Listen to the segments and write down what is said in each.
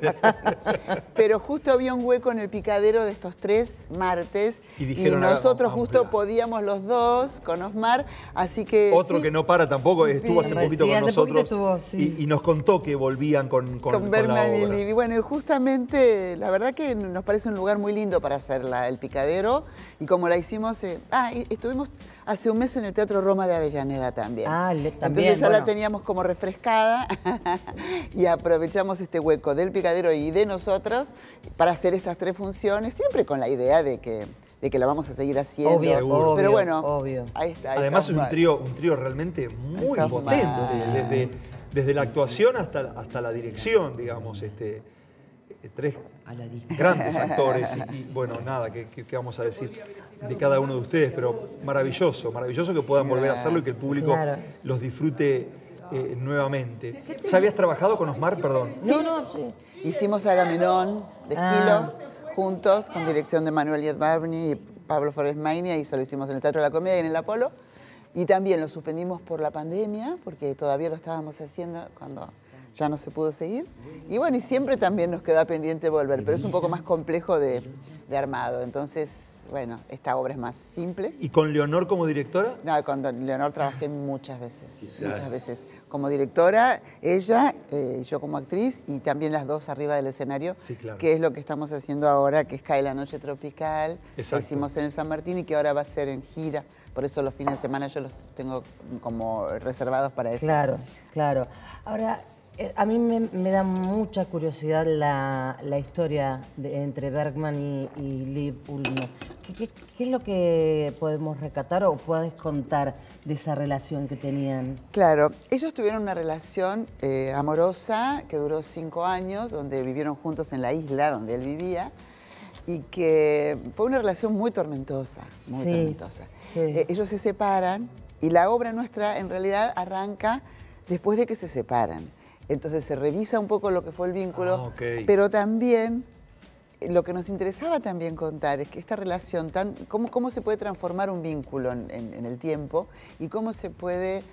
Pero justo había un hueco en el picadero de estos 3 martes y nosotros justo podíamos los dos con Osmar, así que... Otro que no para tampoco, estuvo hace poquito con nosotros y nos contó que volvían con la obra. Y bueno, y justamente, la verdad que nos parece un lugar muy lindo para hacer el picadero, y como la hicimos... estuvimos hace un mes en el Teatro Roma de Avellaneda también. También. Entonces ya la teníamos como refrescada y aprovechamos este hueco del picadero y de nosotros para hacer estas 3 funciones, siempre con la idea de que la vamos a seguir haciendo. Obvio, pero bueno, obvio. Ahí está. Además es un trío realmente muy potente, desde la actuación hasta la dirección, digamos, 3 grandes actores y bueno, nada, ¿qué vamos a decir de cada uno de ustedes? Pero maravilloso que puedan volver a hacerlo y que el público los disfrute nuevamente. ¿Ya habías trabajado con Osmar, perdón? Sí. Hicimos Agamenón de Esquilo juntos, con dirección de Manuel Yedbarni y Pablo Forest-Maina, y eso lo hicimos en el Teatro de la Comedia y en el Apolo. Y también lo suspendimos por la pandemia, porque todavía lo estábamos haciendo cuando ya no se pudo seguir. Y bueno, y siempre también nos queda pendiente volver, pero es un poco más complejo de armado. Entonces, bueno, esta obra es más simple. ¿Y con Leonor como directora? No, con Leonor trabajé muchas veces. Muchas veces. Como directora, ella, yo como actriz, y también las dos arriba del escenario, que es lo que estamos haciendo ahora, que es Cae la Noche Tropical, que hicimos en el San Martín y que ahora va a ser en gira. Por eso los fines de semana yo los tengo como reservados para eso. Claro. Ahora, a mí me da mucha curiosidad la historia entre Bergman y Liv Ullmann. ¿Qué es lo que podemos rescatar o puedes contar de esa relación que tenían? Claro, ellos tuvieron una relación amorosa que duró 5 años, donde vivieron juntos en la isla donde él vivía, y que fue una relación muy tormentosa, tormentosa. Ellos se separan y la obra nuestra en realidad arranca después de que se separan. Entonces se revisa un poco lo que fue el vínculo, pero también lo que nos interesaba también contar es que esta relación, cómo se puede transformar un vínculo en el tiempo y cómo se puede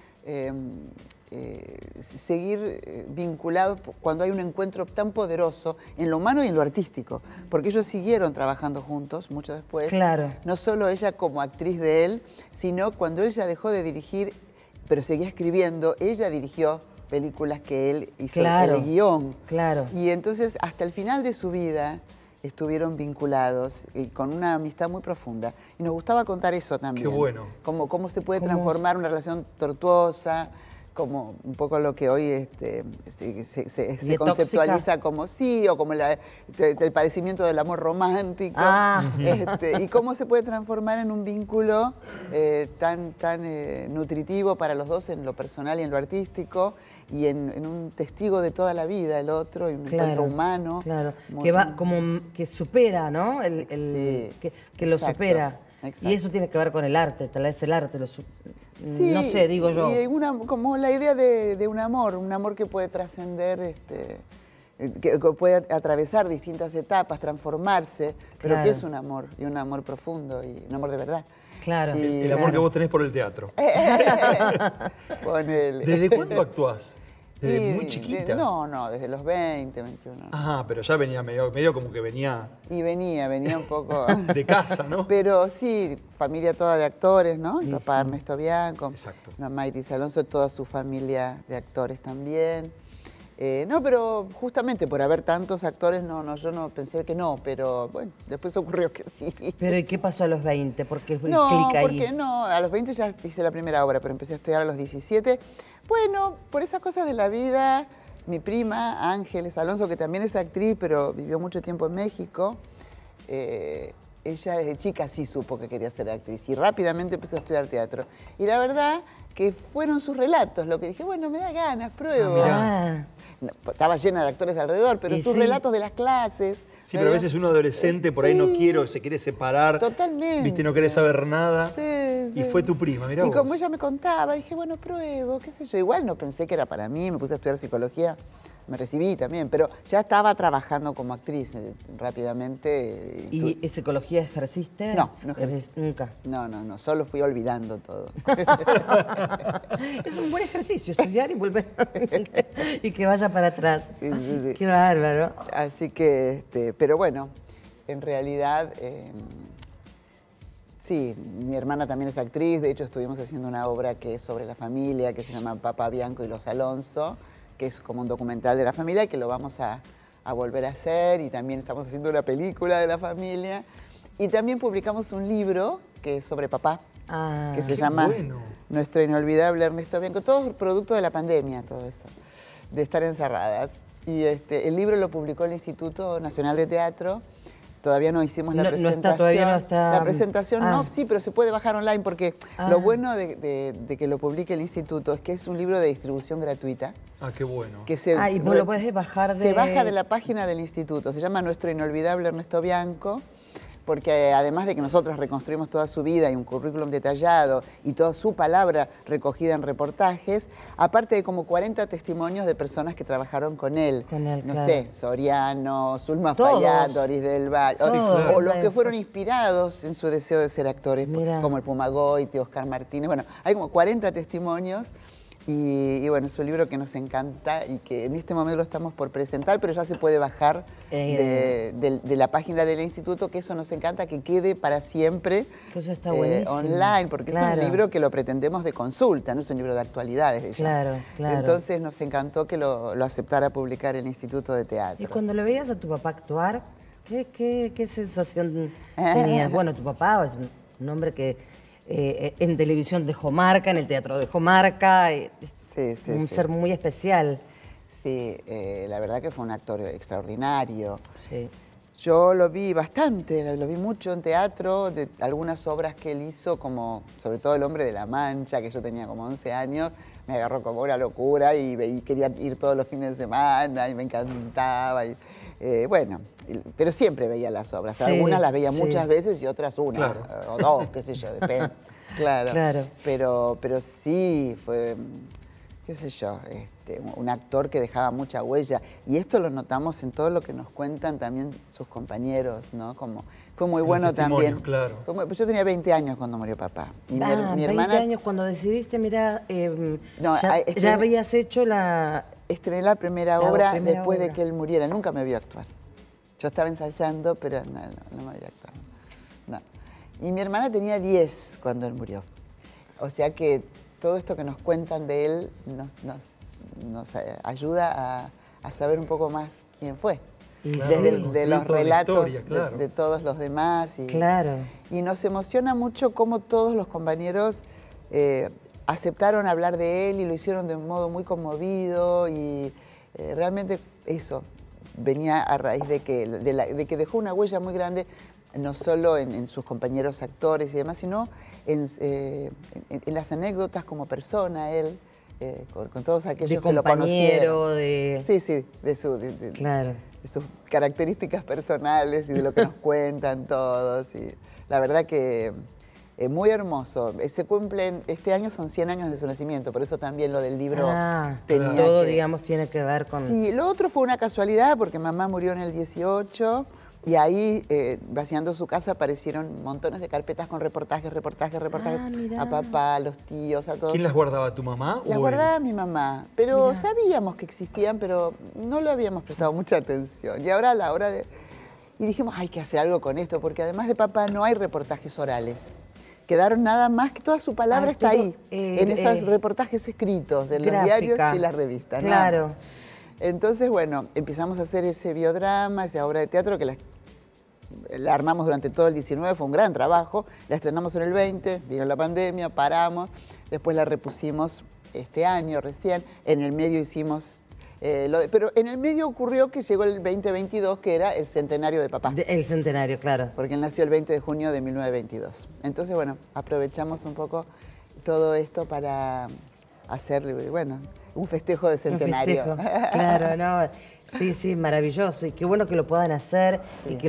seguir vinculado cuando hay un encuentro tan poderoso en lo humano y en lo artístico. Porque ellos siguieron trabajando juntos mucho después. No solo ella como actriz de él, sino cuando ella dejó de dirigir, pero seguía escribiendo, ella dirigió películas que él hizo el guión. Y entonces hasta el final de su vida estuvieron vinculados y con una amistad muy profunda. Y nos gustaba contar eso también. Qué bueno. Cómo se puede transformar una relación tortuosa, como un poco lo que hoy se conceptualiza como o como el padecimiento del amor romántico. Y cómo se puede transformar en un vínculo tan nutritivo para los dos en lo personal y en lo artístico, y en un testigo de toda la vida, el otro, y un encuentro humano. Que va como que supera, ¿no? Que lo supera. Y eso tiene que ver con el arte, tal vez el arte no sé, digo yo. Y como la idea de un amor que puede trascender, que puede atravesar distintas etapas, transformarse, pero que es un amor, y un amor profundo, y un amor de verdad. El amor que vos tenés por el teatro. ¿Desde cuándo actuás? ¿Desde muy chiquita? No, desde los 20, 21. Ajá, pero ya venía medio como que venía... Y venía un poco... de casa, ¿no? Pero sí, familia toda de actores, ¿no? Mi papá Ernesto Bianco, mamá Iris Alonso, toda su familia de actores también. No, pero justamente por haber tantos actores, yo no pensé que no, pero bueno, después ocurrió que sí. ¿Pero y qué pasó a los 20? ¿Por qué fue el clic ahí? Porque no, a los 20 ya hice la primera obra, pero empecé a estudiar a los 17. Bueno, por esas cosas de la vida, mi prima Ángeles Alonso, que también es actriz, pero vivió mucho tiempo en México, ella desde chica sí supo que quería ser actriz y rápidamente empezó a estudiar teatro. Y la verdad que fueron sus relatos lo que dije, bueno, me da ganas, pruebo. Estaba llena de actores alrededor, pero sus relatos de las clases. Sí, pero a veces un adolescente por ahí se quiere separar. Totalmente. Viste, no quiere saber nada. Y fue tu prima, mirá vos. Y como ella me contaba, dije, bueno, pruebo, qué sé yo. Igual no pensé que era para mí, me puse a estudiar psicología me recibí también, pero ya estaba trabajando como actriz rápidamente. ¿Y psicología ejerciste? No, no ejercí. Nunca. No, solo fui olvidando todo. Es un buen ejercicio, estudiar y volver y que vaya para atrás. Sí. Qué bárbaro. Así que, pero bueno, en realidad, sí, mi hermana también es actriz, de hecho estuvimos haciendo una obra que es sobre la familia, que se llama Papá Bianco y los Alonso, que es como un documental de la familia, que lo vamos a volver a hacer, y también estamos haciendo una película de la familia, y también publicamos un libro que es sobre papá, que se llama Nuestro inolvidable Ernesto Bianco, todo producto de la pandemia, todo eso, de estar encerradas. Y el libro lo publicó el Instituto Nacional de Teatro. Todavía no hicimos la presentación. Todavía no está. La presentación no, sí, pero se puede bajar online porque lo bueno de que lo publique el instituto es que es un libro de distribución gratuita. Ah, qué bueno. Y vos lo podés bajar de... Se baja de la página del instituto. Se llama Nuestro inolvidable Ernesto Bianco, porque además de que nosotros reconstruimos toda su vida y un currículum detallado y toda su palabra recogida en reportajes, aparte de como 40 testimonios de personas que trabajaron con él. No sé, Soriano, Zulma Fayad, Doris del Valle, o los que fueron inspirados en su deseo de ser actores, como el Puma Goiti, Oscar Martínez. Bueno, hay como 40 testimonios. Y bueno, es un libro que nos encanta y que en este momento lo estamos por presentar, pero ya se puede bajar de la página del instituto, que eso nos encanta, que quede para siempre eso está buenísimo. Online, porque es un libro que lo pretendemos de consulta, no es un libro de actualidades. Claro. Entonces nos encantó que lo aceptara publicar el Instituto de Teatro. Y cuando le veías a tu papá actuar, ¿qué sensación tenías? Bueno, tu papá es un hombre que... en televisión dejó marca, en el teatro dejó marca, un ser muy especial. Sí, la verdad que fue un actor extraordinario. Sí. Yo lo vi bastante, lo vi mucho en teatro, de algunas obras que él hizo, como sobre todo El Hombre de la Mancha, que yo tenía como 11 años, me agarró como una locura y quería ir todos los fines de semana y me encantaba. Bueno, pero siempre veía las obras. Sí, algunas las veía muchas veces y otras una o dos, qué sé yo, depende. Claro. Pero sí, fue, qué sé yo, un actor que dejaba mucha huella. Y esto lo notamos en todo lo que nos cuentan también sus compañeros, ¿no? Como, fue muy bueno también. Claro. Yo tenía 20 años cuando murió papá. Y mi hermana... 20 años cuando decidiste, mira, ya habías hecho la... Estrené la primera obra después de que él muriera. Nunca me vio actuar. Yo estaba ensayando, pero no me vio actuar. No. Y mi hermana tenía 10 cuando él murió. O sea que todo esto que nos cuentan de él nos ayuda a saber un poco más quién fue. De los relatos de todos los demás. Y nos emociona mucho cómo todos los compañeros... aceptaron hablar de él y lo hicieron de un modo muy conmovido y realmente eso venía a raíz de que dejó una huella muy grande, no solo en sus compañeros actores y demás, sino en las anécdotas como persona, él, con todos aquellos que lo conocieron. De sus características personales y de lo que nos cuentan todos. Y la verdad que... muy hermoso. Se cumplen, este año son 100 años de su nacimiento, por eso también lo del libro tenía todo, digamos, tiene que ver con... Sí, lo otro fue una casualidad porque mamá murió en el 18 y ahí, vaciando su casa, aparecieron montones de carpetas con reportajes a papá, a los tíos, a todos. ¿Quién las guardaba, tu mamá? Las guardaba mi mamá, pero sabíamos que existían, pero no le habíamos prestado mucha atención. Y ahora a la hora de... Y dijimos, hay que hacer algo con esto, porque además de papá no hay reportajes orales. Quedaron nada más que toda su palabra está ahí, en esos reportajes escritos de los diarios y las revistas. Claro. Entonces, bueno, empezamos a hacer ese biodrama, esa obra de teatro que la armamos durante todo el 19, fue un gran trabajo, la estrenamos en el 20, vino la pandemia, paramos, después la repusimos este año recién, en el medio hicimos... pero en el medio ocurrió que llegó el 2022, que era el centenario de papá. El centenario, claro. Porque él nació el 20 de junio de 1922. Entonces, bueno, aprovechamos un poco todo esto para hacer, bueno, un festejo de centenario. Claro, no. Sí, maravilloso. Y qué bueno que lo puedan hacer y que lo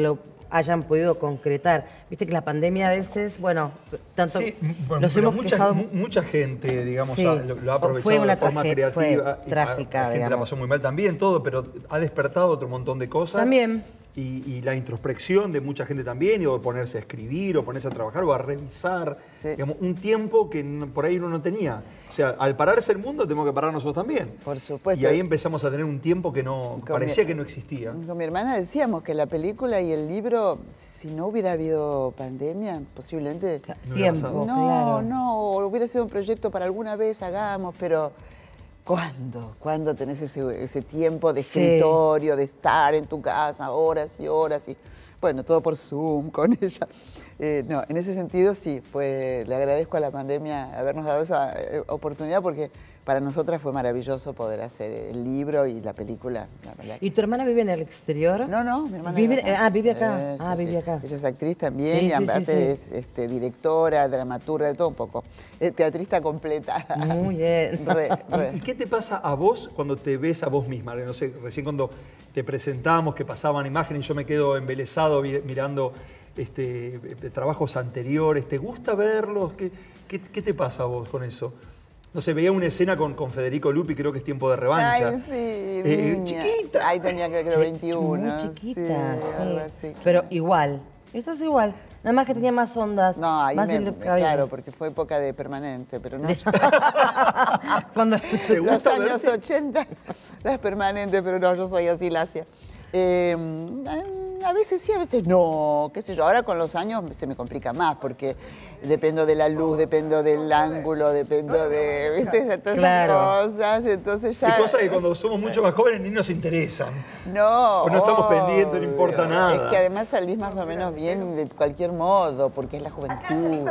hayan podido concretar. Viste que la pandemia a veces, bueno, tanto sí, bueno, nos hemos mucha, quejado... mucha gente, digamos, Sí. lo ha aprovechado Fue una de forma creativa. fue trágica, la gente la digamos. pasó muy mal también, todo, pero ha despertado otro montón de cosas. También. Y la introspección de mucha gente también, o ponerse a escribir, o ponerse a trabajar, o a revisar, digamos, un tiempo que por ahí uno no tenía. O sea, al pararse el mundo, tenemos que parar nosotros también. Por supuesto. Y ahí empezamos a tener un tiempo que parecía que no existía. Con mi hermana decíamos que la película y el libro, si no hubiera habido pandemia, posiblemente... No hubiera pasado. No, hubiera sido un proyecto para alguna vez, hagamos, pero... ¿Cuándo? ¿Cuándo tenés ese tiempo de escritorio, de estar en tu casa horas y horas? Y, bueno, todo por Zoom con ella. No, en ese sentido sí, le agradezco a la pandemia habernos dado esa oportunidad porque para nosotras fue maravilloso poder hacer el libro y la película, la verdad. ¿Y tu hermana vive en el exterior? No, mi hermana vive acá. vive acá. Sí, Vive acá. Ella es actriz también Sí, y sí, aparte sí. es dramaturga, dramaturga, de todo un poco. Teatrista completa. Muy bien. ¿Y qué te pasa a vos cuando te ves a vos misma? No sé, recién cuando te presentamos, que pasaban imágenes y yo me quedo embelesado mirando trabajos anteriores. ¿Te gusta verlos? ¿Qué te pasa a vos con eso? No sé, veía una escena con Federico Lupi, creo que es Tiempo de Revancha. Ay, sí, niña. Chiquita. Ahí tenía creo 21. Muy chiquita, algo así. Pero igual. Estás igual. Nada más que tenía más ondas. No, ahí más claro, porque fue época de permanente, pero no. Cuando ¿Te Los gusta años verte? 80 las permanentes, pero no, yo soy así lacia. A veces sí, a veces no, qué sé yo. Ahora con los años se me complica más porque dependo de la luz, dependo del ángulo, dependo de, ¿viste? Todas esas cosas, entonces ya... Hay cosas que cuando somos mucho más jóvenes ni nos interesan. No, O no estamos pendientes, no importa nada. Es que además salís más o menos bien de cualquier modo, porque es la juventud.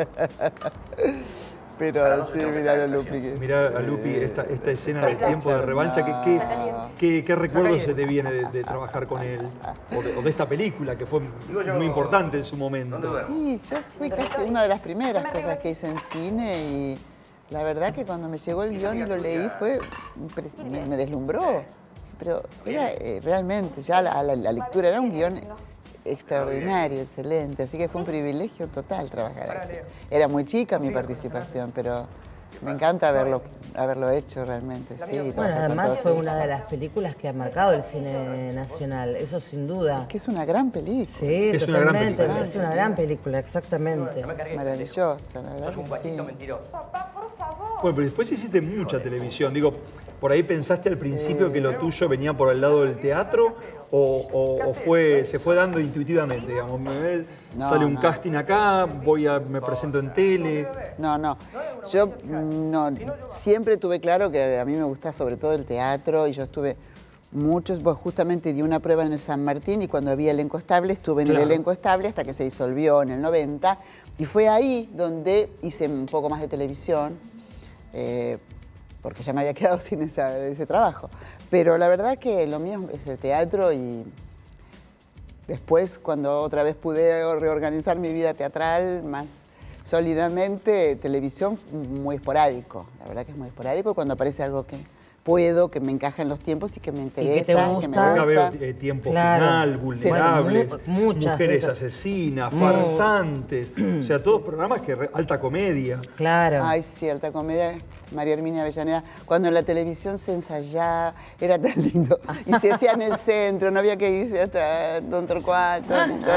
Pero sí, mirá a Lupi. Mirá a Lupi esta escena de Tiempo de Revancha. ¿Qué recuerdos se te viene de trabajar con él? O de esta película, que fue muy importante en su momento. Sí, yo fui casi una de las primeras cosas que hice en cine y la verdad que cuando me llegó el guión y lo leí me deslumbró. Pero era realmente, ya la lectura era un guión extraordinario, excelente, así que fue un privilegio total trabajar aquí. Era muy chica mi participación, pero me encanta haberlo hecho realmente. Sí, bueno, además fue una de las películas que ha marcado el cine nacional, eso sin duda. Es que es una gran película. Sí, es una gran totalmente, película. es una gran película, exactamente. Maravillosa, la verdad que sí. Bueno, pero después hiciste mucha televisión. Digo, ¿por ahí pensaste al principio que lo tuyo venía por el lado del teatro o se fue dando intuitivamente? Digamos, sale un casting acá, me presento en tele. No. Yo siempre tuve claro que a mí me gusta sobre todo el teatro y yo estuve pues justamente di una prueba en el San Martín y cuando había elenco estable estuve en el elenco estable hasta que se disolvió en el 90 y fue ahí donde hice un poco más de televisión. Porque ya me había quedado sin ese trabajo. Pero la verdad que lo mío es el teatro y después, cuando otra vez pude reorganizar mi vida teatral más sólidamente, televisión muy esporádico. La verdad que es muy esporádico cuando aparece algo que puedo, que me encaja en los tiempos y que me interesa, que me gusta. Acá veo Tiempo Final, Vulnerables, Mujeres Asesinas, Farsantes, o sea, todos programas alta comedia. Claro. Ay, sí, alta comedia, María Herminia Avellaneda. Cuando en la televisión se ensayaba, era tan lindo. Y se hacía en el centro, no había que irse hasta Don Torcuato.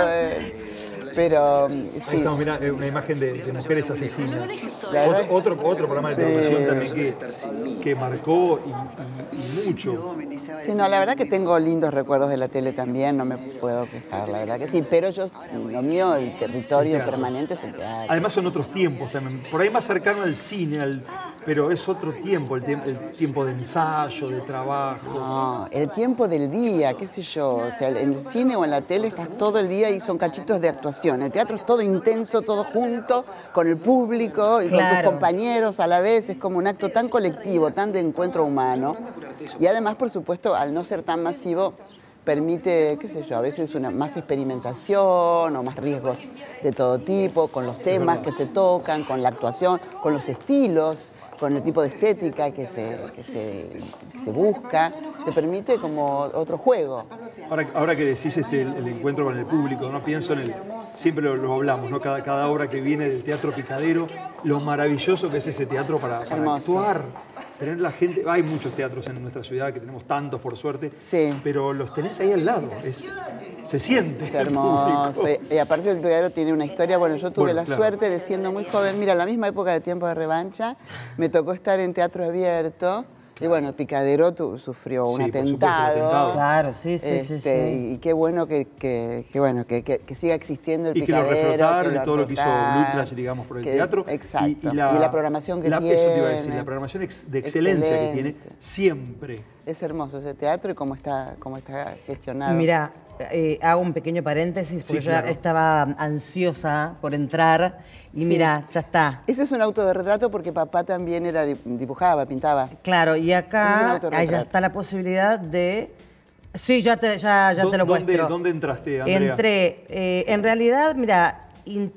Pero sí. Ahí estamos, mirá, una imagen de Mujeres Asesinas. Otro programa de televisión también que marcó y mucho. Sí, no, la verdad que tengo lindos recuerdos de la tele también, no me puedo quejar, la verdad que sí. Pero lo mío, el territorio permanente es el teatro. Además son otros tiempos también, por ahí más cercano al cine, pero es otro tiempo, el tiempo de ensayo, de trabajo. No, el tiempo del día, qué sé yo, o sea, en el cine o en la tele estás todo el día y son cachitos de actuación. El teatro es todo intenso, todo junto, con el público y con tus compañeros a la vez, es como un acto tan colectivo, tan de encuentro humano. Y además, por supuesto, al no ser tan masivo, permite, qué sé yo, a veces más experimentación o más riesgos de todo tipo, con los temas que se tocan, con la actuación, con los estilos, con el tipo de estética que se busca, te permite como otro juego. Ahora que decís el encuentro con el público, ¿no? Pienso en siempre lo hablamos, ¿no? Cada obra que viene del Teatro Picadero, lo maravilloso que es ese teatro para actuar. Tener la gente, hay muchos teatros en nuestra ciudad, que tenemos tantos por suerte, pero los tenés ahí al lado, se siente. Es hermoso. Y aparte el Picadero tiene una historia, bueno, yo tuve la suerte de siendo muy joven, mira, en la misma época de Tiempo de Revancha, me tocó estar en teatro abierto. Y bueno, el Picadero sufrió un atentado. Claro, sí. Y qué bueno que siga existiendo el Picadero. Y que lo reflotaron y todo lo que hizo Lucas, digamos, por el teatro. Exacto. Y la programación que tiene. Eso te iba a decir, la programación de excelencia que tiene siempre. Es hermoso ese teatro y cómo está gestionado. Mira, hago un pequeño paréntesis porque yo estaba ansiosa por entrar y mira, ya está. Ese es un autorretrato porque papá también dibujaba, pintaba. Claro, y acá ya está la posibilidad de... Sí, ya te lo muestro. ¿Dónde entraste, Andrea? Entré, en realidad, mira,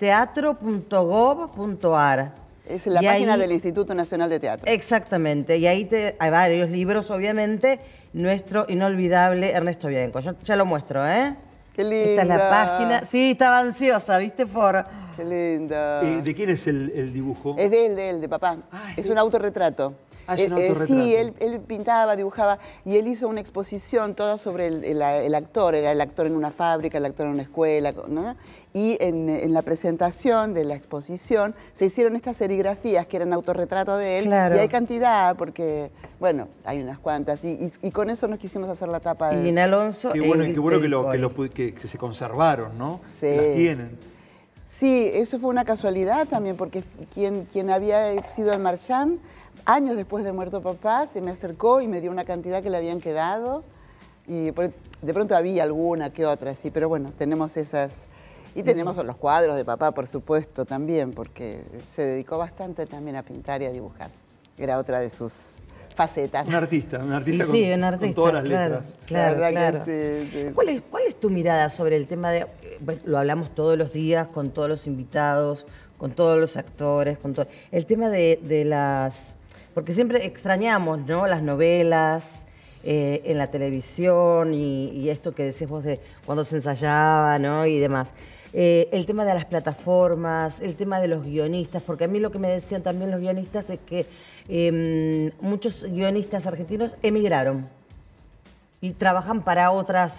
inteatro.gov.ar. Es la página del Instituto Nacional de Teatro. Exactamente, y ahí hay varios libros, obviamente, nuestro inolvidable Ernesto Bianco. Yo ya lo muestro, ¿eh? Qué linda. Esta es la página. Sí, estaba ansiosa, ¿viste? Qué linda. ¿De quién es el dibujo? Es de él, de papá. Es un autorretrato. Es un autorretrato. Sí, él pintaba, dibujaba, y él hizo una exposición toda sobre el actor. Era el actor en una fábrica, el actor en una escuela, ¿no? Y en la presentación de la exposición se hicieron estas serigrafías que eran autorretratos de él. Claro. Y hay cantidad, porque, bueno, hay unas cuantas. Y con eso nos quisimos hacer la tapa de... Y Lina Alonso... Qué bueno que se conservaron, ¿no? Sí. Las tienen. Sí, eso fue una casualidad también, porque quien había sido el Marchand, años después de muerto papá, se me acercó y me dio una cantidad que le habían quedado. Y de pronto había alguna que otra, sí, pero bueno, tenemos esas... Y tenemos los cuadros de papá, por supuesto, también, porque se dedicó bastante también a pintar y a dibujar. Era otra de sus facetas. Un artista con todas las letras. Claro. Sí. ¿Cuál es tu mirada sobre el tema de... Bueno, lo hablamos todos los días con todos los invitados, con todos los actores, el tema de las... Porque siempre extrañamos, ¿no? Las novelas... en la televisión y esto que decís vos de cuando se ensayaba, ¿no? Y demás. El tema de las plataformas, el tema de los guionistas, porque a mí lo que me decían también los guionistas es que muchos guionistas argentinos emigraron y trabajan para otras,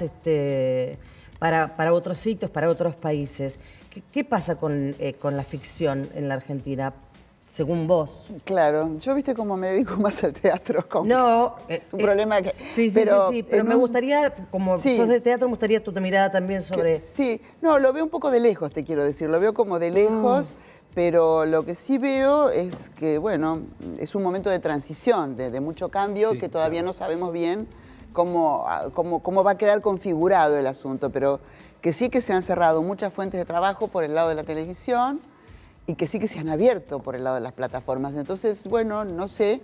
para otros sitios, para otros países. ¿Qué pasa con la ficción en la Argentina? Según vos. Claro, yo viste cómo me dedico más al teatro. No, es un problema que... Sí, pero me gustaría, como sos de teatro, me gustaría tu mirada también sobre... Sí, no, lo veo un poco de lejos, te quiero decir, lo veo como de lejos, pero lo que sí veo es que, bueno, es un momento de transición, de mucho cambio, que todavía no sabemos bien cómo va a quedar configurado el asunto, pero que sí que se han cerrado muchas fuentes de trabajo por el lado de la televisión, y que sí que se han abierto por el lado de las plataformas. Entonces, bueno, no sé,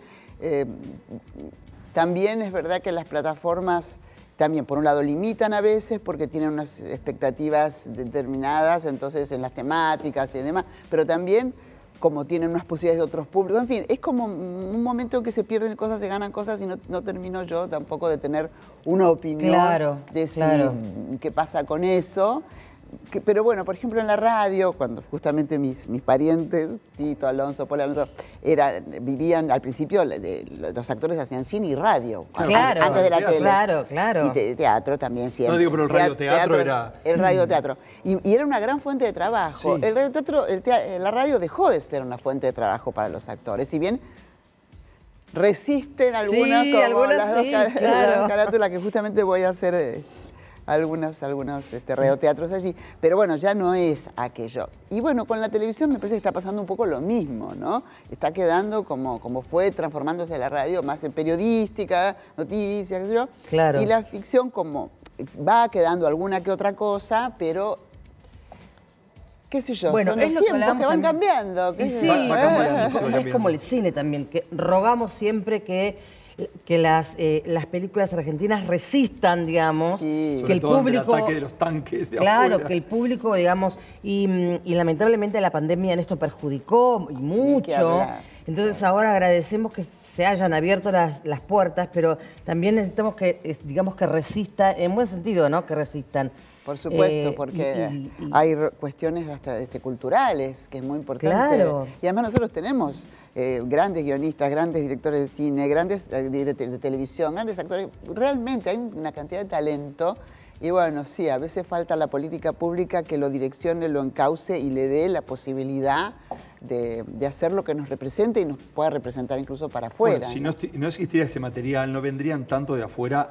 también es verdad que las plataformas también, por un lado, limitan a veces porque tienen unas expectativas determinadas, entonces en las temáticas y demás, pero también como tienen unas posibilidades de otros públicos. En fin, es como un momento en que se pierden cosas, se ganan cosas y no termino yo tampoco de tener una opinión de qué pasa con eso. Pero bueno, por ejemplo en la radio, cuando justamente mis parientes, Tito, Alonso, Paul Alonso, vivían, al principio los actores hacían cine y radio. Claro, antes de la tele. Claro. Y teatro también siempre. No digo, pero el radioteatro era... El radioteatro. Y era una gran fuente de trabajo. Sí. El radioteatro, la radio dejó de ser una fuente de trabajo para los actores. Si bien resisten algunas, como las dos carátulas que justamente voy a hacer... algunos radioteatros allí, pero bueno, ya no es aquello. Y bueno, con la televisión me parece que está pasando un poco lo mismo, ¿no? Está quedando como fue transformándose la radio más en periodística, noticias, qué sé yo. Claro. Y la ficción como va quedando alguna que otra cosa, pero... qué sé yo, bueno, son los tiempos que van cambiando. Sí, va cambiando. Es como el cine también, que rogamos siempre que que las películas argentinas resistan, digamos, Sí. que el público... el ataque de los tanques de Claro, afuera. que el público, digamos, y lamentablemente la pandemia en esto perjudicó y mucho. hablar. Entonces ahora agradecemos que se hayan abierto las puertas, pero también necesitamos que, digamos, que resistan, en buen sentido, ¿no? Que resistan. Por supuesto, porque hay cuestiones hasta culturales, que es muy importante. Claro. Y además nosotros tenemos grandes guionistas, grandes directores de cine, grandes de televisión, grandes actores. Realmente hay una cantidad de talento. Y bueno, sí, a veces falta la política pública que lo direccione, lo encauce y le dé la posibilidad de hacer lo que nos represente y nos pueda representar incluso para afuera. Bueno, si no existiera ese material, no vendrían tanto de afuera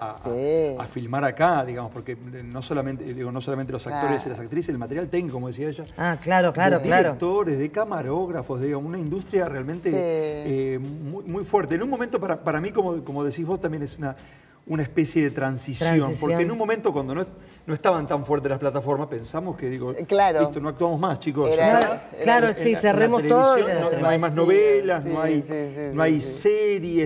a filmar acá, digamos, porque no solamente los actores y las actrices, el material técnico, como decía ella. Ah, claro. De directores, de camarógrafos, digamos, una industria realmente muy fuerte. En un momento, para mí, como decís vos, también es una especie de transición, porque en un momento cuando no estaban tan fuertes las plataformas, pensamos que, listo, no actuamos más, chicos. Claro, sí, cerremos todo. No hay más novelas, no hay series,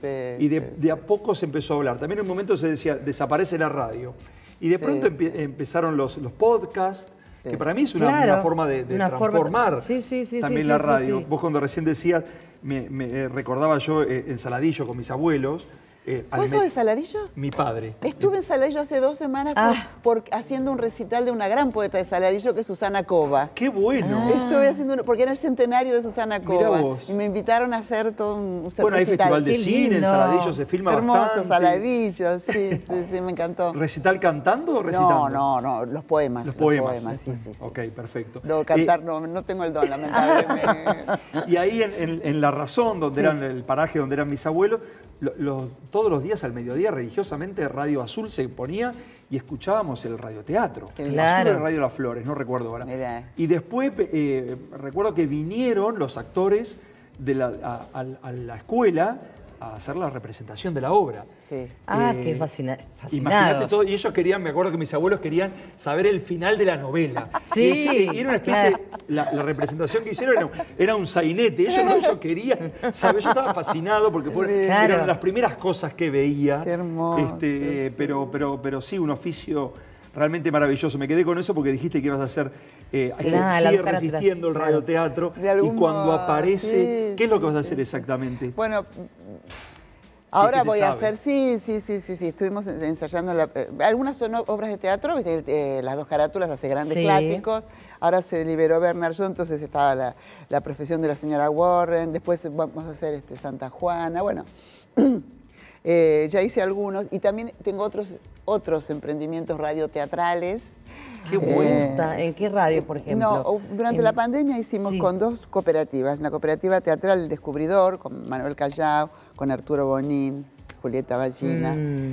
y de a poco se empezó a hablar. También en un momento se decía, desaparece la radio. Y de pronto empezaron los podcasts, que para mí es una forma de transformar también la radio. Vos cuando recién decías, me recordaba yo en Saladillo con mis abuelos. ¿Vos sos de Saladillo? Mi padre. Estuve en Saladillo hace 2 semanas haciendo un recital de una gran poeta de Saladillo que es Susana Cova. ¡Qué bueno! Estuve haciendo porque era el centenario de Susana Cova. Mirá vos. Y me invitaron a hacer todo un recital. Bueno, hay festival de cine en Saladillo, se filma bastante. Hermoso Saladillo, sí, me encantó. ¿Recital cantando o recitando? No, los poemas. Los poemas, sí. Ok, perfecto. No, cantar no tengo el don, lamentablemente. Y ahí en La Razón, donde eran el paraje donde eran mis abuelos, todos los días al mediodía religiosamente Radio Azul se ponía y escuchábamos el radioteatro. Claro. Azul y Radio Las Flores, no recuerdo ahora. Mirá. Y después recuerdo que vinieron los actores a la escuela a hacer la representación de la obra. Sí. Qué fascinante. Imagínate todo, y ellos querían, me acuerdo que mis abuelos querían saber el final de la novela. Sí, y era una especie, la representación que hicieron era un sainete, ellos querían saber, yo estaba fascinado porque eran las primeras cosas que veía. Qué hermoso. Pero sí, un oficio realmente maravilloso. Me quedé con eso porque dijiste que ibas a hacer, sigue resistiendo el radioteatro, y cuando aparece, ¿qué es lo que vas a hacer exactamente? Bueno, ahora voy a hacer, sí, estuvimos ensayando, algunas son obras de teatro, ¿viste? Las 2 carátulas hace grandes clásicos, ahora se liberó Bernard Shaw, entonces estaba la profesión de la señora Warren, después vamos a hacer Santa Juana, bueno, ya hice algunos y también tengo otros emprendimientos radioteatrales. Qué bueno. ¿En qué radio, por ejemplo? Durante la pandemia hicimos con 2 cooperativas. La cooperativa teatral El Descubridor, con Manuel Callao, con Arturo Bonín, Julieta Ballina,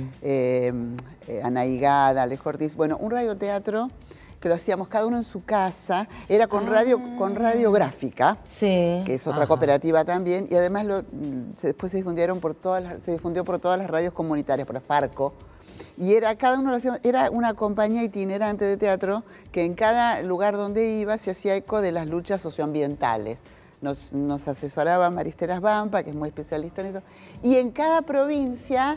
Ana Higada, Alejo Ortiz. Bueno, un radioteatro que lo hacíamos cada uno en su casa, era con radiográfica, que es otra cooperativa también, y además después se difundió por todas las radios comunitarias, por la Farco. Y cada uno lo hacía, era una compañía itinerante de teatro que en cada lugar donde iba se hacía eco de las luchas socioambientales. Nos asesoraba Maristeras Vampa, que es muy especialista en esto. Y en cada provincia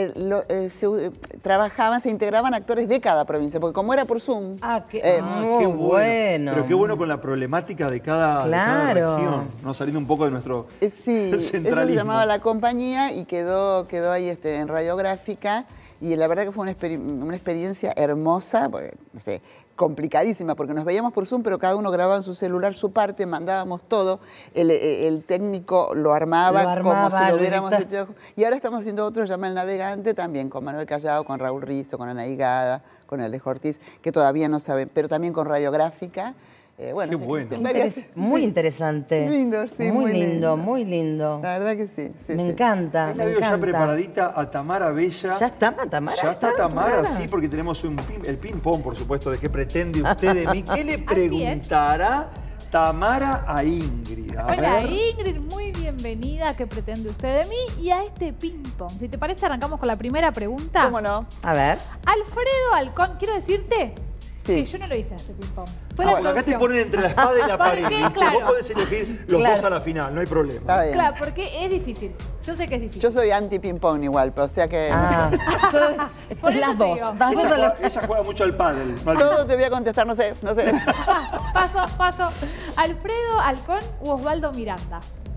se integraban actores de cada provincia, porque como era por Zoom. Qué bueno. Pero qué bueno con la problemática de cada región, ¿no? Saliendo un poco de nuestro centralismo. Eso se llamaba la compañía y quedó ahí en radiográfica. Y la verdad que fue una experiencia hermosa, porque, complicadísima, porque nos veíamos por Zoom, pero cada uno grababa en su celular su parte, mandábamos todo, el técnico lo armaba como si lo hubiéramos hecho. Y ahora estamos haciendo otro, llama El Navegante, también con Manuel Callao, con Raúl Rizo, con Ana Higada, con Alejo Ortiz, que todavía no saben, pero también con radiográfica. Qué bueno. Muy interesante. Lindo, sí, muy lindo, muy lindo. La verdad que sí. Me encanta. La veo ya preparadita a Tamara Bella. ¿Ya está Tamara? Ya está Tamara, sí, porque tenemos el ping-pong, por supuesto, de qué pretende usted de mí. ¿Qué le preguntará Tamara a Ingrid? Hola Ingrid, muy bienvenida. ¿Qué pretende usted de mí? Y a este ping-pong. Si te parece, arrancamos con la primera pregunta. ¿Cómo no? A ver. Alfredo Alcón, quiero decirte Sí. Yo no lo hice ese ping-pong. Porque acá te ponen entre la espada y la pared. Claro. Vos podés elegir los dos a la final, no hay problema. Está bien. Claro, porque es difícil. Yo sé que es difícil. Yo soy anti-ping-pong igual, pero o sea que... Por eso las te dos. digo. Ella juega mucho al pádel. Todo te voy a contestar, no sé. Paso. ¿Alfredo Halcón u Osvaldo Miranda?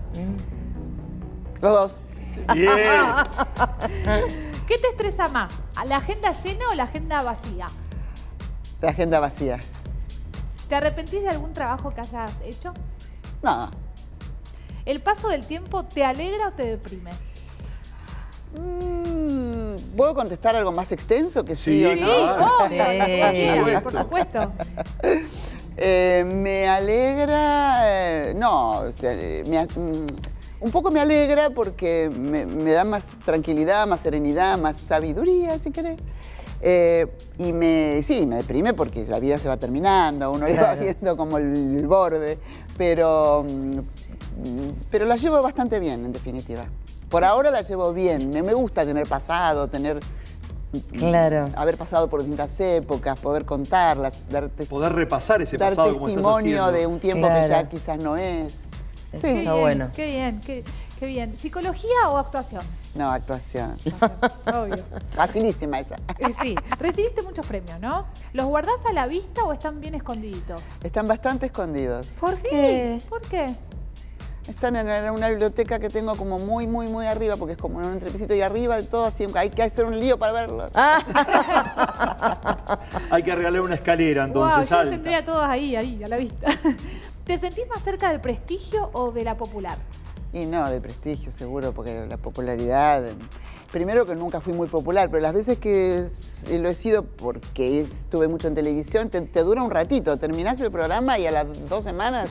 Los dos. Bien. ¿Qué te estresa más? ¿La agenda llena o la agenda vacía? La agenda vacía. ¿Te arrepentís de algún trabajo que hayas hecho? No. ¿El paso del tiempo te alegra o te deprime? ¿Puedo contestar algo más extenso que sí, o Sí, no? obvio, por supuesto. Me alegra, no, o sea, un poco me alegra porque me da más tranquilidad, más serenidad, más sabiduría, si querés. Y me deprime porque la vida se va terminando, uno le va viendo como el borde, pero la llevo bastante bien, en definitiva. Por ahora la llevo bien, me gusta tener pasado, haber pasado por distintas épocas, poder contarlas, poder repasar ese dar pasado como estás testimonio haciendo. de un tiempo que ya quizás no es. Sí. Está bueno. Qué bien, qué bien. ¿Psicología o actuación? No, actuación. Obvio. Facilísima esa. Sí, recibiste muchos premios, ¿no? ¿Los guardás a la vista o están bien escondiditos? Están bastante escondidos. ¿Por qué? ¿Por qué? Están en una biblioteca que tengo como muy, muy, muy arriba, porque es como un entrepisito y arriba de todo, así hay que hacer un lío para verlo. Hay que arreglar una escalera, entonces Yo alta. tendría todos ahí, a la vista. ¿Te sentís más cerca del prestigio o de la popular? Y no, de prestigio seguro, porque la popularidad... Primero que nunca fui muy popular, pero las veces que lo he sido porque estuve mucho en televisión, te dura un ratito, terminás el programa y a las 2 semanas...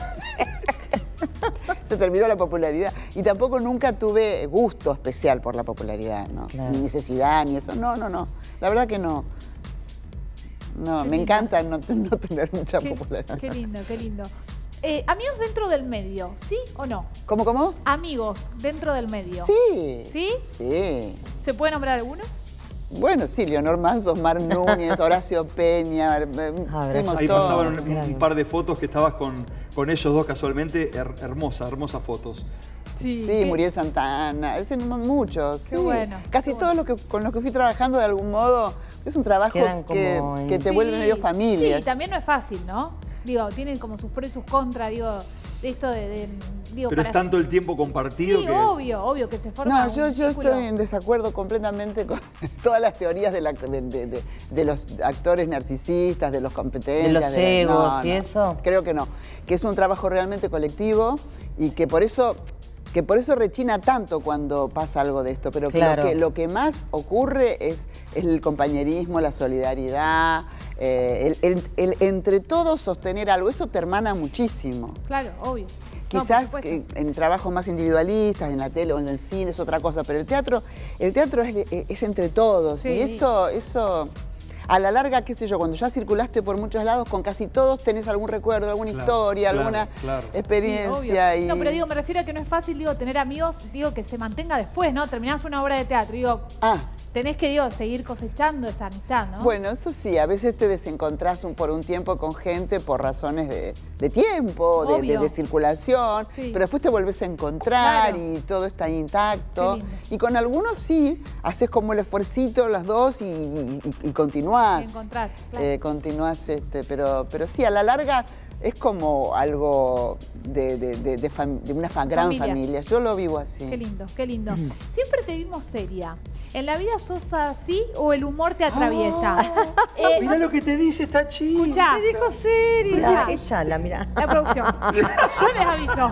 se terminó la popularidad. Y tampoco nunca tuve gusto especial por la popularidad, ¿no? Claro. Ni necesidad, ni eso. No. La verdad que no. No, me encanta no tener mucha popularidad. Qué lindo. ¿Amigos dentro del medio, sí o no? ¿Cómo? Amigos dentro del medio. Sí. ¿Sí? Sí. ¿Se puede nombrar alguno? Bueno, sí, Leonor Manso, Mar Núñez, Horacio Peña, Ahí pasaban un par de fotos que estabas con ellos dos casualmente, hermosas fotos. Sí, Muriel Santana, muchos. Qué bueno. Casi todos con los que fui trabajando de algún modo, es un trabajo que te vuelve medio familia. Sí, también no es fácil, ¿no? Digo, tienen como sus pros y sus contras, digo, de esto digo, pero es tanto el tiempo compartido sí, que... obvio que se forma. No, yo estoy en desacuerdo completamente con todas las teorías de los actores narcisistas, de los competentes. De los egos y eso. Creo que no. Que es un trabajo realmente colectivo y que por eso rechina tanto cuando pasa algo de esto. Pero lo que más ocurre es el compañerismo, la solidaridad, el entre todos sostener algo. Eso te hermana muchísimo. Claro, obvio. Quizás en trabajos más individualistas, en la tele o en el cine es otra cosa, pero el teatro es entre todos. Sí. Y eso, a la larga, qué sé yo, cuando ya circulaste por muchos lados, con casi todos tenés algún recuerdo, alguna historia, alguna experiencia. Sí, no, pero digo, me refiero a que no es fácil, tener amigos, que se mantenga después, ¿no? Terminás una obra de teatro, tenés que, seguir cosechando esa amistad, ¿no? Bueno, eso sí, a veces te desencontrás por un tiempo con gente por razones de tiempo, de circulación, pero después te volvés a encontrar y todo está intacto. Y con algunos sí, haces como el esfuercito los dos y continuás. Continuás, pero sí, a la larga es como algo de una gran familia. Yo lo vivo así. Qué lindo. Siempre te vimos seria. ¿En la vida sos así o el humor te atraviesa? Mirá lo que te dice esta chica. Escuchá. Me dijo seria. Ella, mirá. La producción. Yo les aviso.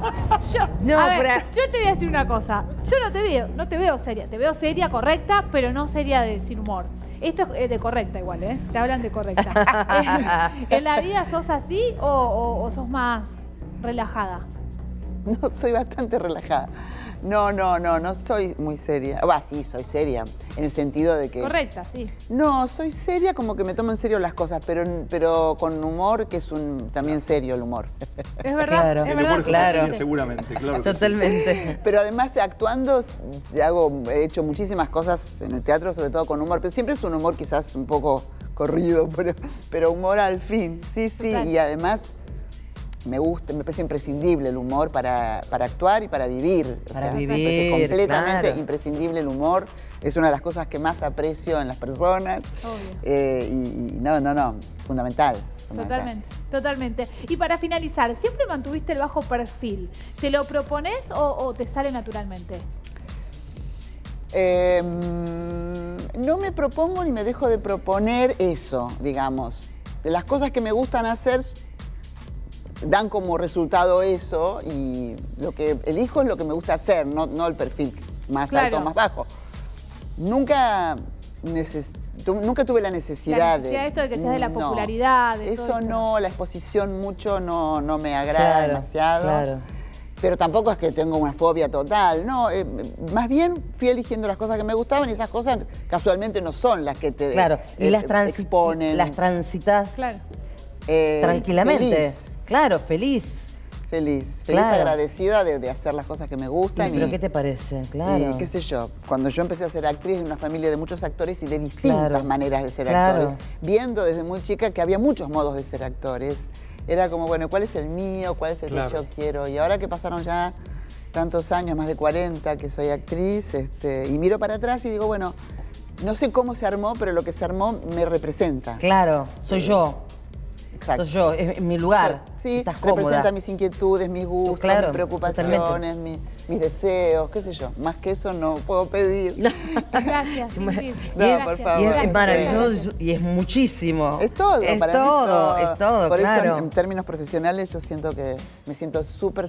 Yo te voy a decir una cosa. Yo no te veo seria. Te veo seria, correcta, pero no seria sin humor. Esto es de correcta igual, ¿eh? Te hablan de correcta. ¿En la vida sos así o sos más relajada? No, soy bastante relajada. No soy muy seria. Sí, soy seria, en el sentido de que... Correcta, sí. No, soy seria como que me tomo en serio las cosas, pero con humor, que es también serio el humor. Es verdad, claro. El humor seria, seguramente, claro que totalmente. Sí. Pero además actuando, he hecho muchísimas cosas en el teatro, sobre todo con humor, pero siempre es un humor quizás un poco corrido, pero humor al fin. Sí, sí, Total. y además me parece imprescindible el humor para actuar y para vivir. Para Me vivir, parece completamente claro. imprescindible el humor. Es una de las cosas que más aprecio en las personas. Obvio. Y no, fundamental. Totalmente, totalmente. Y para finalizar, ¿siempre mantuviste el bajo perfil? ¿Te lo propones o te sale naturalmente? No me propongo ni me dejo de proponer eso, digamos. De las cosas que me gustan hacer dan como resultado eso y lo que elijo es lo que me gusta hacer, no el perfil más alto o más bajo. Nunca tuve la necesidad de esto de que seas de la popularidad. De eso todo no, la exposición mucho no me agrada demasiado. Claro. Pero tampoco es que tengo una fobia total, no. Más bien fui eligiendo las cosas que me gustaban y esas cosas casualmente no son las que te y las exponen. Las transitas Claro. tranquilamente. Feliz. Claro, feliz. Feliz, Claro. agradecida de hacer las cosas que me gustan. ¿Pero qué te parece? Claro. Y qué sé yo, cuando yo empecé a ser actriz en una familia de muchos actores y de distintas maneras de ser actores, viendo desde muy chica que había muchos modos de ser actores, era como, bueno, ¿cuál es el mío? ¿Cuál es el que yo quiero? Y ahora que pasaron ya tantos años, más de 40, que soy actriz, y miro para atrás y digo, bueno, no sé cómo se armó, pero lo que se armó me representa. Claro, soy yo. Exacto. Soy yo, es mi lugar. Sí, estás cómoda. representa mis inquietudes, mis gustos, Claro, mis preocupaciones, mis deseos, qué sé yo. Más que eso no puedo pedir. Gracias. Sí, No, gracias, por favor. Y es gracias. maravilloso y es muchísimo. Es todo, es para mí todo, es todo, Por claro. eso, en términos profesionales, yo siento que me siento súper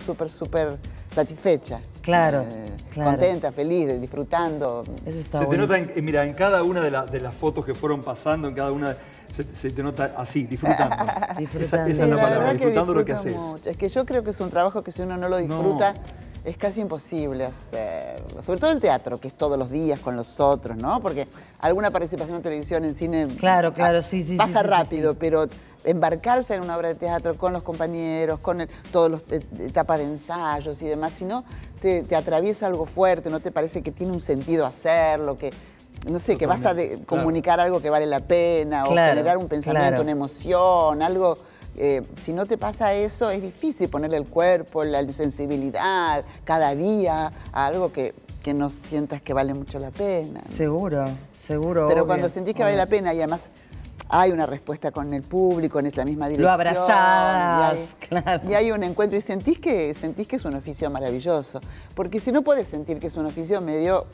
satisfecha. Claro, claro. Contenta, feliz, disfrutando. Eso está Se te bueno. nota, mira, en cada una de las fotos que fueron pasando, en cada una, se te nota así, disfrutando. Disfrutando. Esa es la palabra, verdad que disfrutando lo que disfruto haces. mucho. Es que yo creo que es un trabajo que si uno no lo disfruta, es casi imposible hacerlo. Sobre todo el teatro, que es todos los días con los otros, ¿no? Porque alguna participación en televisión, en cine... Claro, sí. Pasa sí, rápido, sí. pero embarcarse en una obra de teatro con los compañeros, con todas las etapas de ensayos y demás, si no, te atraviesa algo fuerte, no te parece que tiene un sentido hacerlo, que... No sé, que vas a comunicar algo que vale la pena o generar un pensamiento, una emoción, algo... si no te pasa eso, es difícil ponerle el cuerpo, la sensibilidad, cada día a algo que no sientas que vale mucho la pena. Seguro. Pero obvio, cuando sentís que vale la pena y además hay una respuesta con el público, en la misma dirección. Lo abrazás, y hay un encuentro y sentís que es un oficio maravilloso. Porque si no podés sentir que es un oficio medio...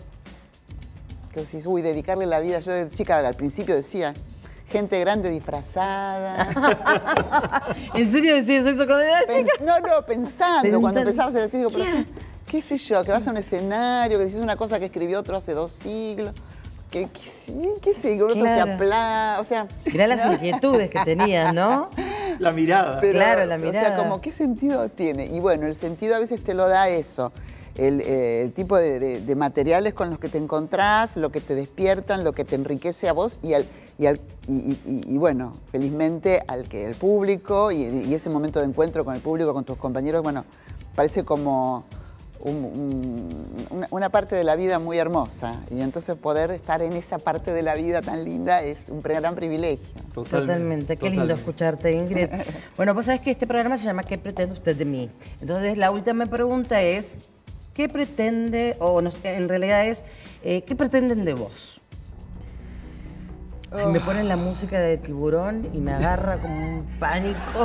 que decís, uy, dedicarle la vida. Yo de chica al principio decía, gente grande disfrazada. ¿En serio decías eso cuando eras chica? No, pensando. Cuando empezaba a ser actriz, digo, pero qué sé yo, que vas a un escenario, que decís una cosa que escribió otro hace 2 siglos. ¿Qué sé? Que otro te aplaude, o sea... Mirá las inquietudes que tenías, ¿no? La mirada. Pero, claro, la mirada. O sea, como, ¿qué sentido tiene? Y bueno, el sentido a veces te lo da eso. El tipo de materiales con los que te encontrás, lo que te despiertan, lo que te enriquece a vos y bueno, felizmente el público y ese momento de encuentro con el público, con tus compañeros, bueno, parece como una parte de la vida muy hermosa. Y entonces poder estar en esa parte de la vida tan linda es un gran privilegio. Totalmente. Qué lindo escucharte, Ingrid. Bueno, vos sabés que este programa se llama ¿Qué pretende usted de mí? Entonces la última pregunta es, ¿qué pretende, o no, en realidad es, ¿qué pretenden de vos? Ay, me ponen la música de Tiburón y me agarra como un pánico.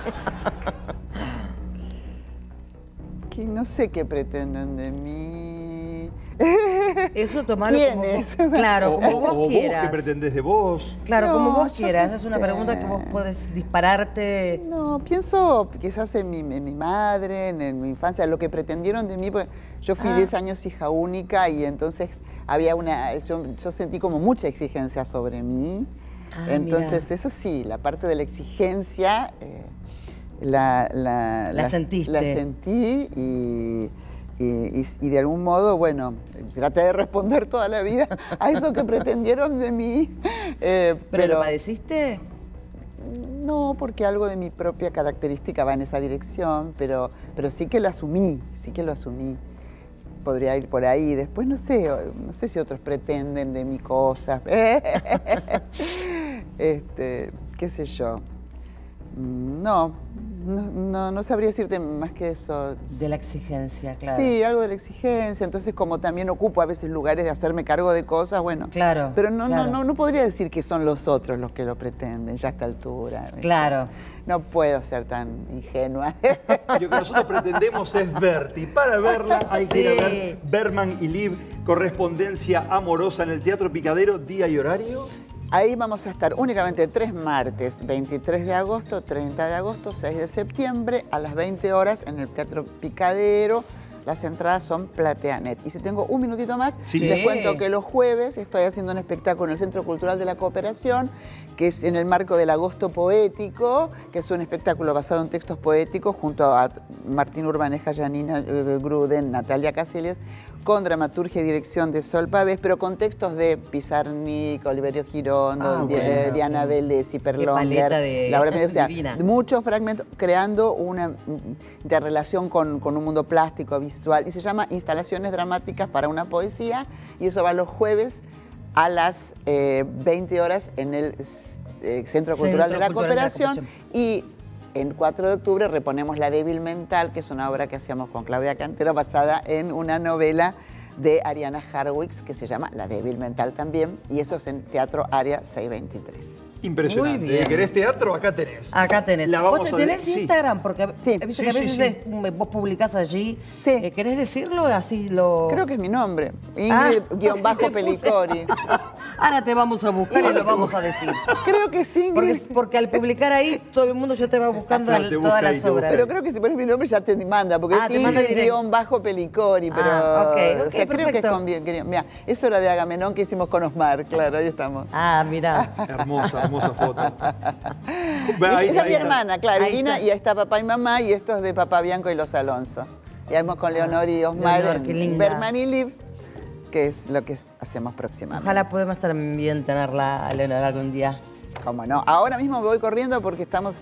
Que no sé qué pretenden de mí. Eso tomalo como vos, claro, como vos quieras. ¿Qué pretendés de vos? Claro, No, como vos yo quieras. qué Es una sé. pregunta que vos podés dispararte. No, pienso quizás en mi madre, en mi infancia, lo que pretendieron de mí, porque yo fui 10 años hija única y entonces había yo sentí como mucha exigencia sobre mí. Entonces, mira. eso sí, la parte de la exigencia, la sentiste. La sentí y de algún modo, bueno, traté de responder toda la vida a eso que pretendieron de mí. ¿Pero lo padeciste? No, porque algo de mi propia característica va en esa dirección, pero sí que lo asumí, Podría ir por ahí. Después no sé si otros pretenden de mí cosas. qué sé yo. No sabría decirte más que eso. De la exigencia, claro. Sí, algo de la exigencia. Entonces, como también ocupo a veces lugares de hacerme cargo de cosas, bueno. Claro. Pero no podría decir que son los otros los que lo pretenden ya a esta altura. Claro. No puedo ser tan ingenua. Lo que nosotros pretendemos es verte. Y para verla hay que ir a ver Bergman y Liv, correspondencia amorosa en el Teatro Picadero, día y horario. Ahí vamos a estar únicamente 3 martes, 23 de agosto, 30 de agosto, 6 de septiembre, a las 20 horas en el Teatro Picadero. Las entradas son Plateanet. Y si tengo un minutito más, les cuento que los jueves estoy haciendo un espectáculo en el Centro Cultural de la Cooperación, que es en el marco del Agosto Poético, que es un espectáculo basado en textos poéticos junto a Martín Urbaneja, Janina Gruden, Natalia Casellas, con dramaturgia y dirección de Sol Pavés, pero con textos de Pizarnik, Oliverio Girondo, Diana Vélez y Perlonger, Laura Pérez, o sea, muchos fragmentos, creando una interrelación con un mundo plástico, visual, y se llama Instalaciones Dramáticas para una Poesía, y eso va los jueves a las 20 horas en el Centro Cultural de la Cooperación, y en 4 de octubre reponemos La débil mental, que es una obra que hacíamos con Claudia Cantero, basada en una novela de Ariana Harwicz, que se llama La débil mental también, y eso es en Teatro Área 623. Impresionante. Muy bien. ¿Querés teatro? Acá tenés. Acá tenés. ¿Vos tenés Instagram? Porque he visto que a veces vos publicás allí. Sí. ¿Querés decirlo? Así lo... Creo que es mi nombre. Ingrid-Pelicori. Ahora te vamos a buscar y lo vamos a decir. Creo que sí, Ingrid. Porque al publicar ahí, todo el mundo ya te va buscando todas las obras. Pero creo que si pones mi nombre ya te manda, porque es Ingrid-Pelicori. Pero, ok, o sea, creo que es con bien. Mira, eso era de Agamenón que hicimos con Osmar, claro, ahí estamos. Ah, mirá. Hermosa foto. Esa es mi hermana, claro, Irina, y ahí está papá y mamá, y esto es de papá Bianco y los Alonso. Y vamos con Leonor y Osmar en Bergman y Liv, que es lo que hacemos próximamente. Ojalá podamos también tenerla a Leonor algún día. ¿Cómo no? Ahora mismo me voy corriendo porque estamos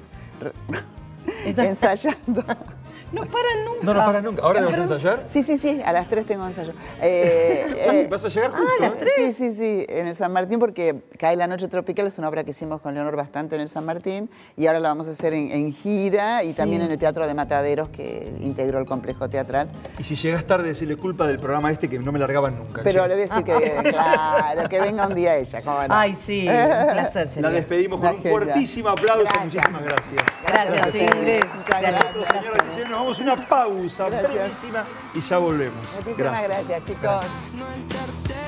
ensayando. No paran nunca. No paran nunca. ¿Ahora debemos ensayar? Sí, a las 3 tengo ensayo. ¿Vas a llegar justo? ¿A las 3? Sí, en el San Martín, porque Cae la noche tropical, es una obra que hicimos con Leonor bastante en el San Martín, y ahora la vamos a hacer en gira, y también en el Teatro de Mataderos, que integró el complejo teatral. Y si llegas tarde, decirle culpa del programa que no me largaban nunca. Pero le voy a decir que venga un día ella. ¿Cómo no? Ay, sí, un placer sería. La despedimos con un fuertísimo aplauso. Muchísimas gracias. Gracias, Ingrid. Nosotros, señoras y señores, nos vamos a una pausa brevísima y ya volvemos. Muchísimas gracias, chicos.